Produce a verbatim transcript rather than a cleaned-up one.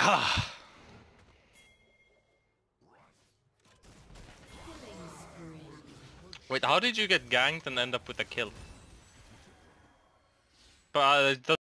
Ah. Wait, how did you get ganked and end up with a kill? But uh, it